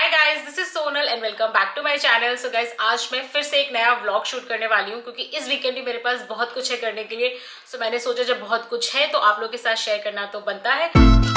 Hi guys, this is Sonal and welcome back to my channel. So guys, आज मैं फिर से एक नया व्लॉग शूट करने वाली हूँ क्योंकि इस वीकेंड ही मेरे पास बहुत कुछ है करने के लिए। सो मैंने सोचा जब बहुत कुछ है तो आप लोग के साथ शेयर करना तो बनता है।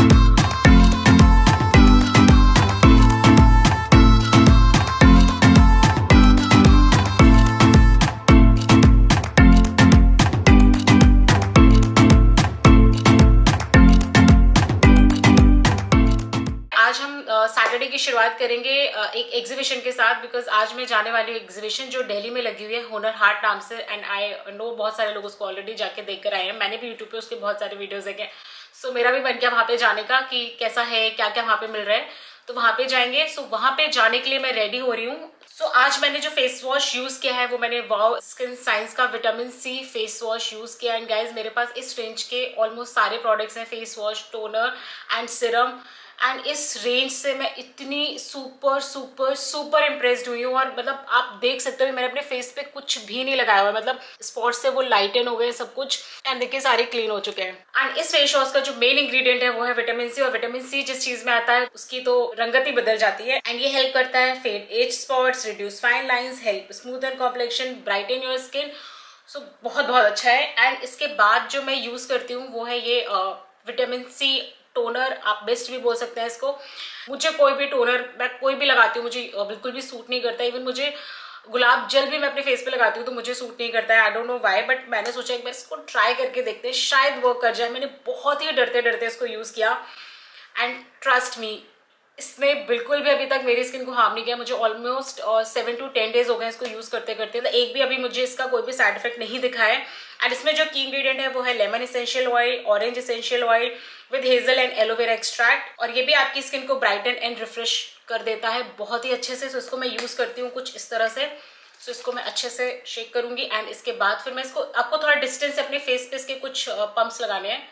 आज हम सैटरडे की शुरुआत करेंगे एक एग्जीबिशन के साथ, बिकॉज आज मैं जाने वाली हूँ एग्जीबिशन जो दिल्ली में लगी हुई है हुनर हाट नाम से। एंड आई नो बहुत सारे लोग उसको ऑलरेडी जाके देख कर आए हैं, मैंने भी यूट्यूब पे उसके बहुत सारे वीडियोस देखे। सो मेरा भी बन गया वहाँ पे जाने का कि कैसा है, क्या क्या वहाँ पे मिल रहा है, तो वहाँ पे जाएंगे। सो वहाँ पे जाने के लिए मैं रेडी हो रही हूँ। सो आज मैंने जो फेस वॉश यूज किया है वो मैंने वाओ स्किन साइंस का vitamin C face wash use किया। एंड गाइज, मेरे पास इस रेंज के ऑलमोस्ट सारे प्रोडक्ट्स हैं, face wash, toner and serum. And इस रेंज से मैं इतनी सुपर सुपर सुपर इम्प्रेस्ड हुई हूँ। और मतलब आप देख सकते हो मैंने अपने फेस पे कुछ भी नहीं लगाया हुआ है, मतलब स्पॉट्स से वो लाइटन हो गए सब कुछ। एंड देखिए सारे क्लीन हो चुके हैं। एंड इस फेस वॉश का जो मेन इंग्रेडिएंट है वो है विटामिन सी। और विटामिन सी जिस चीज में आता है उसकी तो रंगत ही बदल जाती है। एंड ये हेल्प करता है fade age spots, reduce fine lines, help smoothen complexion, brighten your skin. So बहुत बहुत अच्छा है। एंड इसके बाद जो मैं यूज करती हूँ वो है ये विटामिन सी टोनर, आप बेस्ट भी बोल सकते हैं इसको। मुझे कोई भी टोनर मैं कोई भी लगाती हूँ मुझे बिल्कुल भी सूट नहीं करता। इवन मुझे गुलाब जल भी मैं अपने फेस पे लगाती हूँ तो मुझे सूट नहीं करता है। I don't know why, but मैंने सोचा एक बार इसको ट्राई करके देखते हैं, शायद वर्क कर जाए। मैंने बहुत ही डरते डरते इसको यूज किया एंड ट्रस्ट मी, इसने बिल्कुल भी अभी तक मेरी स्किन को हार्म नहीं किया। मुझे ऑलमोस्ट 7 to 10 डेज हो गए इसको यूज करते करते, तो एक भी अभी मुझे इसका कोई भी साइड इफेक्ट नहीं दिखा है। एंड इसमें जो की इंग्रेडिएंट है वो है lemon essential oil, orange essential oil with hazel and aloe vera extract. और ये भी आपकी स्किन को ब्राइटन एंड रिफ्रेश कर देता है बहुत ही अच्छे से। सो इसको मैं यूज करती हूँ कुछ इस तरह से। सो इसको मैं अच्छे से शेक करूंगी एंड इसके बाद फिर मैं इसको, आपको थोड़ा डिस्टेंस से अपने फेस पे इसके कुछ पंप्स लगाने हैं।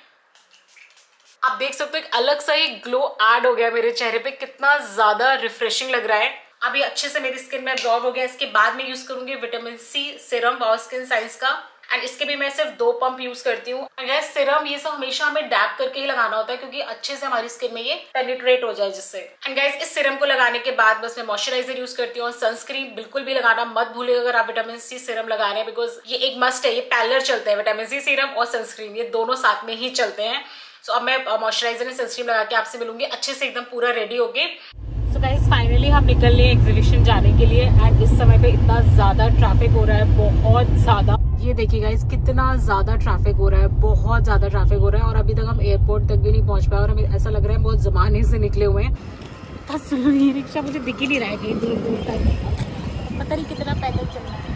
आप देख सकते हो एक अलग सा ही ग्लो ऐड हो गया मेरे चेहरे पे, कितना ज्यादा रिफ्रेशिंग लग रहा है। अभी अच्छे से मेरी स्किन में एब्जॉर्ब हो गया। इसके बाद मैं यूज करूंगी विटामिन सी सिरम वाओ स्किन साइंस का। एंड इसके भी मैं सिर्फ 2 पंप यूज करती हूँ। सिरम ये सब हमेशा हमें डैप करके ही लगाना होता है क्योंकि अच्छे से हमारी स्किन में ये पेनिट्रेट हो जाए जिससे। एंड गाइस, इस सिरम को लगाने के बाद बस मैं मॉइस्चराइजर यूज करती हूँ। और सनस्क्रीन बिल्कुल भी लगाना मत भूलिएगा अगर आप विटामिन सी सिरम लगा रहे हैं, बिकॉज ये एक मस्ट है, ये पैरेलल चलते हैं, विटामिन सी सिरम और सनस्क्रीन ये दोनों साथ में ही चलते हैं। सो अब मैं मॉइस्चराइजर एंड सनस्क्रीन लगा के आपसे मिलूंगी अच्छे से एकदम पूरा रेडी होके। सो गाइस, फाइनली हम निकल रहे हैं एग्जीबिशन जाने के लिए। एंड इस समय पे इतना ज्यादा ट्रैफिक हो रहा है, बहुत ज्यादा। ये देखिए गाइस, कितना ज्यादा ट्रैफिक हो रहा है, बहुत ज्यादा ट्रैफिक हो रहा है। और अभी तक हम एयरपोर्ट तक भी नहीं पहुंच पाए और हमें ऐसा लग रहा है बहुत जमाने से निकले हुए हैं। ये रिक्शा मुझे दिख ही नहीं रहा है कहीं दूर दूर तक, पता नहीं कितना पैदल चल रहा है।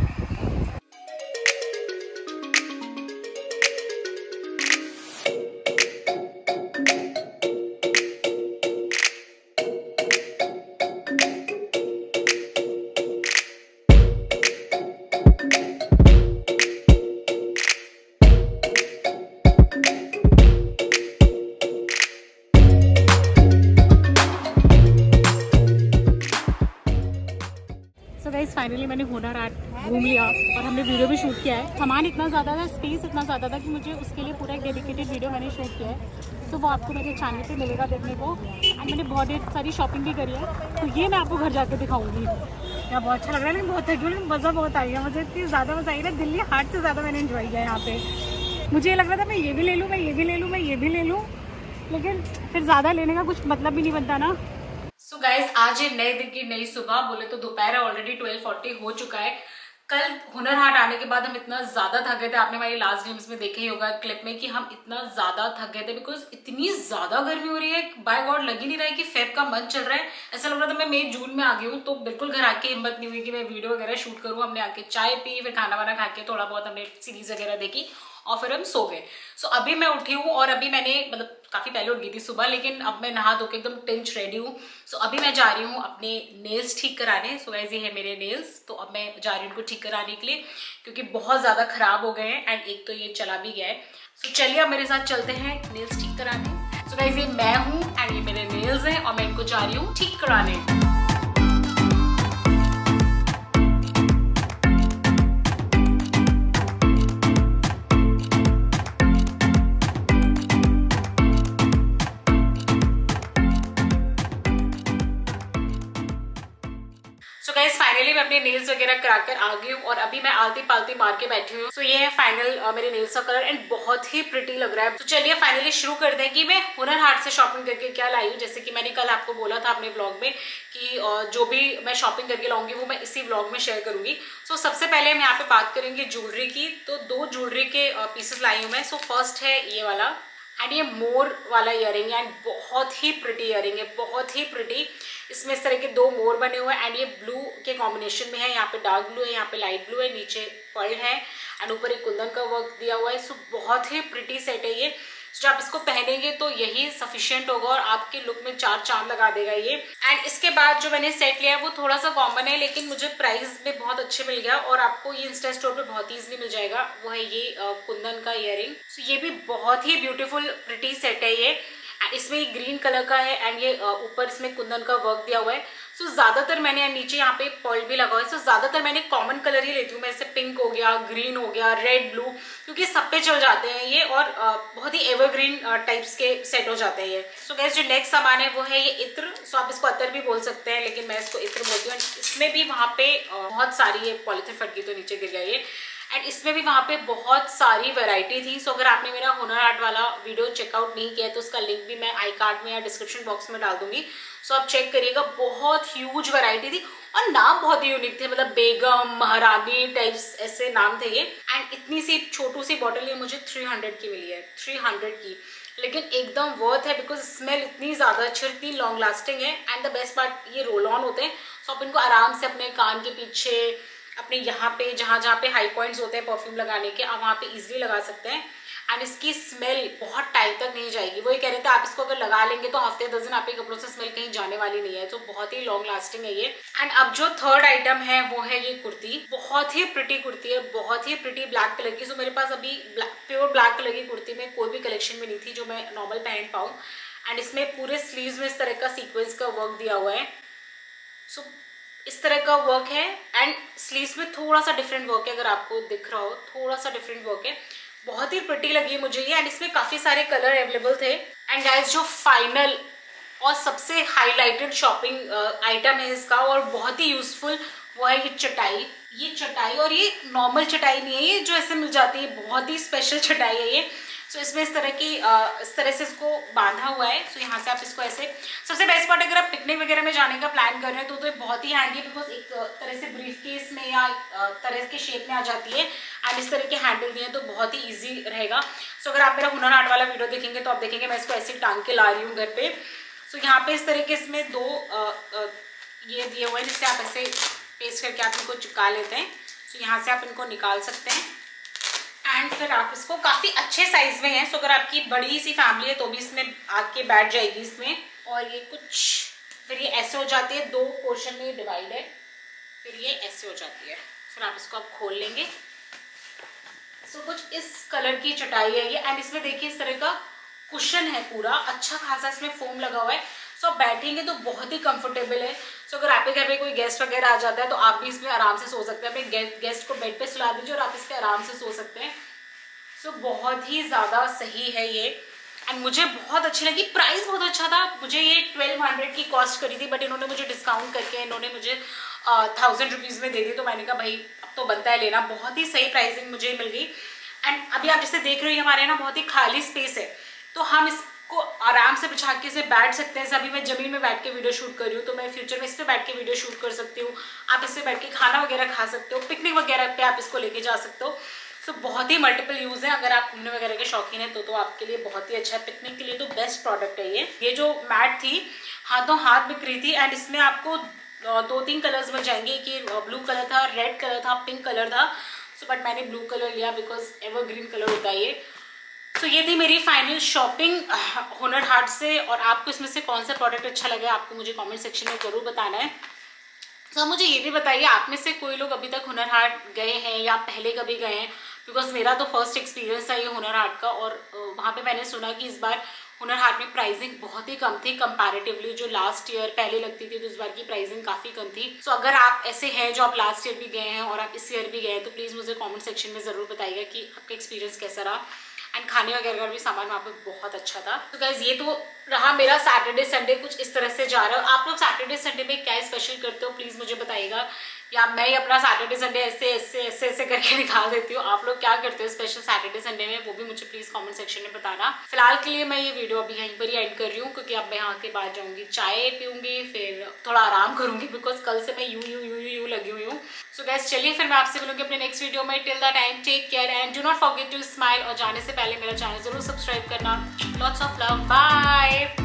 फाइनली मैंने हुनर हाट घूम लिया और हमने वीडियो भी शूट किया है। सामान इतना ज़्यादा था, स्पेस इतना ज़्यादा था कि मुझे उसके लिए पूरा एक डेडिकेटेड वीडियो मैंने शूट किया है। सो वो आपको मेरे चैनल पे मिलेगा देखने को। एंड मैंने बहुत ढेर सारी शॉपिंग भी करी है, तो ये मैं आपको घर जाकर दिखाऊंगी। यहाँ बहुत अच्छा लग रहा है, लेकिन बहुत थकी हूँ, मज़ा बहुत आई है मुझे, इतनी ज़्यादा मज़ा आई है। दिल्ली हाट से ज़्यादा मैंने इन्जॉय किया यहाँ पे। मुझे ये लग रहा था मैं ये भी ले लूँ, मैं ये भी ले लूँ, मैं ये भी ले लूँ, लेकिन फिर ज़्यादा लेने का कुछ मतलब भी नहीं बनता ना। सो गाइज, आज है नए दिन की नई सुबह, बोले तो दोपहर ऑलरेडी 12:40 हो चुका है। कल हुनर हाट आने के बाद हम इतना ज्यादा थक गए थे, आपने हमारी लास्ट गेम्स में देखे ही होगा क्लिप में कि हम इतना ज्यादा थक गए थे बिकॉज इतनी ज्यादा गर्मी हो रही है। बाय गॉड लग ही नहीं रहा है कि फेब का मंथ चल रहा है। ऐसा लग रहा था मैं मई जून में आ गई हूँ। तो बिल्कुल घर आके हिम्मत नहीं हुई कि मैं वीडियो वगैरह शूट करूँ। हमने आके चाय पी, फिर खाना वाना खा के थोड़ा बहुत हमने सीरीज वगैरह देखी और फिर हम सो गए। सो अभी मैं उठी हूँ और अभी मैंने मतलब काफी पहले उठ गई थी सुबह, लेकिन अब मैं नहा धो के एकदम टिंच रेडी हूँ। सो अभी मैं जा रही हूँ अपने नेल्स ठीक कराने। सो गाइस, ये है मेरे नेल्स, तो अब मैं जा रही हूँ उनको ठीक कराने के लिए क्योंकि बहुत ज्यादा खराब हो गए हैं एंड एक तो ये चला भी गया है। सो चलिए अब मेरे साथ चलते हैं नेल्स ठीक कराने। सो गाइस, ये मैं हूँ एंड ये मेरे नेल्स हैं और मैं इनको जा रही हूँ ठीक कराने। सो गाइस फाइनली मैं अपने नेल्स वगैरह कराकर आ गई हूँ और अभी मैं आलती पालती मार के बैठी हूँ। सो ये है फाइनल मेरे नेल्स का कलर एंड बहुत ही प्रिटी लग रहा है। तो चलिए फाइनली शुरू कर दें कि मैं हुनर हाट से शॉपिंग करके क्या लाई हूँ। जैसे कि मैंने कल आपको बोला था अपने ब्लॉग में कि जो भी मैं शॉपिंग करके लाऊंगी वो मैं इसी ब्लॉग में शेयर करूंगी। सो सबसे पहले हम यहाँ पे बात करेंगे ज्वेलरी की। तो 2 ज्वेलरी के पीसेस लाई हूँ मैं। सो फर्स्ट है ये वाला एंड ये मोर वाला इयरिंग एंड बहुत ही प्रिटी इयरिंग है, बहुत ही प्रिटी। इसमें इस तरह के 2 मोर बने हुए हैं एंड ये ब्लू के कॉम्बिनेशन में है। यहाँ पे डार्क ब्लू है, यहाँ पे लाइट ब्लू है, नीचे पर्ल है एंड ऊपर एक कुंदन का वर्क दिया हुआ है। सो बहुत ही प्रिटी सेट है ये। जब आप इसको पहनेंगे तो यही सफिशिएंट होगा और आपके लुक में 4 चांद लगा देगा ये। एंड इसके बाद जो मैंने सेट लिया है वो थोड़ा सा कॉमन है लेकिन मुझे प्राइस में बहुत अच्छे मिल गया और आपको ये इंस्टा स्टोर पे बहुत ईजिली मिल जाएगा। वो है ये कुंदन का इयरिंग। सो ये भी बहुत ही ब्यूटीफुल प्रिटी सेट है ये। इसमें ये ग्रीन कलर का है एंड ये ऊपर इसमें कुंदन का वर्क दिया हुआ है। सो ज्यादातर मैंने नीचे यहाँ पे पर्ल भी लगा हुआ है। सो ज्यादातर मैंने कॉमन कलर ही लेती हूँ मैं। जैसे पिंक हो गया, ग्रीन हो गया, रेड, ब्लू, क्योंकि सब पे चल जाते हैं ये और बहुत ही एवरग्रीन टाइप्स के सेट हो जाते हैं ये। सो गैस जो नेक्स्ट सामान है वो है ये इत्र। सो आप इसको अतर भी बोल सकते हैं लेकिन मैं इसको इत्र बोलती हूँ। इसमें भी वहाँ पे बहुत सारी, ये पॉलिथीन फट गई तो नीचे गिर गया ये, एंड इसमें भी वहाँ पे बहुत सारी वैरायटी थी। सो अगर आपने मेरा हुनर हाट वाला वीडियो चेकआउट नहीं किया है तो उसका लिंक भी मैं आई कार्ड में या डिस्क्रिप्शन बॉक्स में डाल दूंगी। सो आप चेक करिएगा, बहुत ह्यूज वैरायटी थी और नाम बहुत ही यूनिक थे। मतलब बेगम, महारानी टाइप्स ऐसे नाम थे ये। एंड इतनी सी छोटू सी बॉटल ये मुझे 300 की मिली है, 300 की, लेकिन एकदम वर्थ है बिकॉज स्मेल इतनी ज़्यादा अच्छी, इतनी लॉन्ग लास्टिंग है एंड द बेस्ट पार्ट ये रोल ऑन होते हैं। सो आप इनको आराम से अपने कान के पीछे, अपने यहाँ पे जहाँ पे हाई पॉइंट्स होते हैं परफ्यूम लगाने के, आप वहाँ पे इजीली लगा सकते हैं। एंड इसकी स्मेल बहुत टाइम तक नहीं जाएगी। वो ये कह रहे थे आप इसको अगर लगा लेंगे तो हफ्ते 10 दिन आपके कपड़ों से स्मेल कहीं जाने वाली नहीं है। तो बहुत ही लॉन्ग लास्टिंग है ये। एंड अब जो थर्ड आइटम है वो है ये कुर्ती। बहुत ही प्रिटी कुर्ती है, बहुत ही प्रिटी ब्लैक कलर की। सो मेरे पास अभी प्योर ब्लैक कलर की कुर्ती में कोई भी कलेक्शन में नहीं थी जो मैं नॉर्मल पहन पाऊँ। एंड इसमें पूरे स्लीव्स में इस तरह का सीक्वेंस का वर्क दिया हुआ है। सो इस तरह का वर्क है एंड स्लीव्स में थोड़ा सा डिफरेंट वर्क है, अगर आपको दिख रहा हो थोड़ा सा डिफरेंट वर्क है। बहुत ही प्रिटी लगी मुझे ये एंड इसमें काफी सारे कलर अवेलेबल थे। एंड गाइस जो फाइनल और सबसे हाईलाइटेड शॉपिंग आइटम है इसका और बहुत ही यूजफुल, वो है ये चटाई। ये चटाई, और ये नॉर्मल चटाई नहीं है, ये जो ऐसे मिल जाती है, बहुत ही स्पेशल चटाई है ये। सो इसमें इस तरह से इसको बांधा हुआ है। सो यहाँ से आप इसको ऐसे, सबसे बेस्ट पार्ट अगर आप पिकनिक वगैरह में जाने का प्लान कर रहे हैं तो ये बहुत ही हैंडी है बिकॉज एक तरह से ब्रीफ केस में या तरह के शेप में आ जाती है एंड इस तरह के हैंडल दिए हैं तो बहुत ही ईजी रहेगा। सो अगर आप मेरा हुनर हाट वाला वीडियो देखेंगे तो आप देखेंगे मैं इसको ऐसे टांग के ला रही हूँ घर पे। सो यहाँ पे इस तरह के इसमें 2 ये दिए हुए हैं जिससे आप ऐसे पेस्ट करके आप इनको चिपका लेते हैं। सो यहाँ से आप इनको निकाल सकते हैं एंड फिर आप इसको, काफ़ी अच्छे साइज में है। सो अगर आपकी बड़ी सी फैमिली है तो भी इसमें आके बैठ जाएगी इसमें। और ये कुछ फिर ये ऐसे हो जाती है, 2 पोर्शन में डिवाइड है, फिर ये ऐसे हो जाती है। फिर आप इसको आप खोल लेंगे। सो कुछ इस कलर की चटाई है ये एंड इसमें देखिए इस तरह का कुशन है, पूरा अच्छा खासा इसमें फोम लगा हुआ है। सो आप बैठेंगे तो बहुत ही कंफर्टेबल है। सो अगर आपके घर में कोई गेस्ट वगैरह आ जाता है तो आप भी इसमें आराम से सो सकते हैं। अपने गेस्ट को बेड पे सुला दीजिए और आप इस पर आराम से सो सकते हैं। सो बहुत ही ज़्यादा सही है ये एंड मुझे बहुत अच्छी लगी। प्राइस बहुत अच्छा था, मुझे ये 1200 की कॉस्ट करी थी बट इन्होंने मुझे डिस्काउंट करके इन्होंने मुझे 1000 रुपीज़ में दे दी। तो मैंने कहा भाई अब तो बनता है लेना। बहुत ही सही प्राइसिंग मुझे मिल गई। एंड अभी आप जैसे देख रहे हो हमारे ना बहुत ही खाली स्पेस है तो हम इसको आराम से बिछा के इसमें बैठ सकते हैं। अभी मैं जमीन में बैठ के वीडियो शूट कर रही हूँ तो मैं फ्यूचर में इस पर बैठ के वीडियो शूट कर सकती हूँ। आप इससे बैठ के खाना वगैरह खा सकते हो, पिकनिक वगैरह पे आप इसको लेके जा सकते हो। सो बहुत ही मल्टीपल यूज़ है। अगर आप घूमने वगैरह के शौकीन है तो आपके लिए बहुत ही अच्छा है। पिकनिक के लिए तो बेस्ट प्रोडक्ट है ये जो मैट थी हाथों हाथ बिक रही थी एंड इसमें आपको 2-3 कलर्स मिल जाएंगे। एक ये ब्लू कलर था, रेड कलर था, पिंक कलर था। सो बट मैंने ब्लू कलर लिया बिकॉज एवरग्रीन कलर होता है ये। सो ये थी मेरी फाइनल शॉपिंग हुनर हाट से। और आपको इसमें से कौन सा प्रोडक्ट अच्छा लगा आपको मुझे कमेंट सेक्शन में ज़रूर बताना है। तो मुझे ये भी बताइए आप में से कोई लोग अभी तक हुनर हाट गए हैं या पहले कभी गए हैं, बिकॉज मेरा तो फर्स्ट एक्सपीरियंस था ये हुनर हाट का। और वहाँ पे मैंने सुना कि इस बार हुनर हाट में प्राइसिंग बहुत ही कम थी कंपैरेटिवली। जो लास्ट ईयर पहले लगती थी तो इस बार की प्राइसिंग काफ़ी कम थी। सो अगर आप ऐसे हैं जो आप लास्ट ईयर भी गए हैं और आप इस ईयर भी गए हैं तो प्लीज़ मुझे कमेंट सेक्शन में ज़रूर बताइएगा कि आपका एक्सपीरियंस कैसा रहा। एंड खाने वगैरह का भी सामान वहाँ पे बहुत अच्छा था। तो गाइस ये तो रहा मेरा सैटरडे संडे, कुछ इस तरह से जा रहा है। आप लोग सैटरडे संडे में क्या स्पेशल करते हो प्लीज मुझे बताइएगा, या मैं ही अपना सैटरडे संडे ऐसे ऐसे ऐसे ऐसे करके निकाल देती हूँ। आप लोग क्या करते हो स्पेशल सैटरडे संडे में, वो भी मुझे प्लीज कमेंट सेक्शन में बताना। फिलहाल के लिए मैं ये वीडियो अभी यहीं पर ही एंड कर रही हूँ, क्योंकि अब मैं यहाँ के बाद जाऊंगी, चाय पीऊंगी, फिर थोड़ा आराम करूंगी, बिकॉज कल से मैं यू लगी हुई हूँ। सो गाइस चलिए फिर मैं आपसे मिलूंगी अपने नेक्स्ट वीडियो में। Till the time take care and do not forget to smile. और जाने से पहले मेरा चैनल जरूर सब्सक्राइब करना। Lots of love, bye.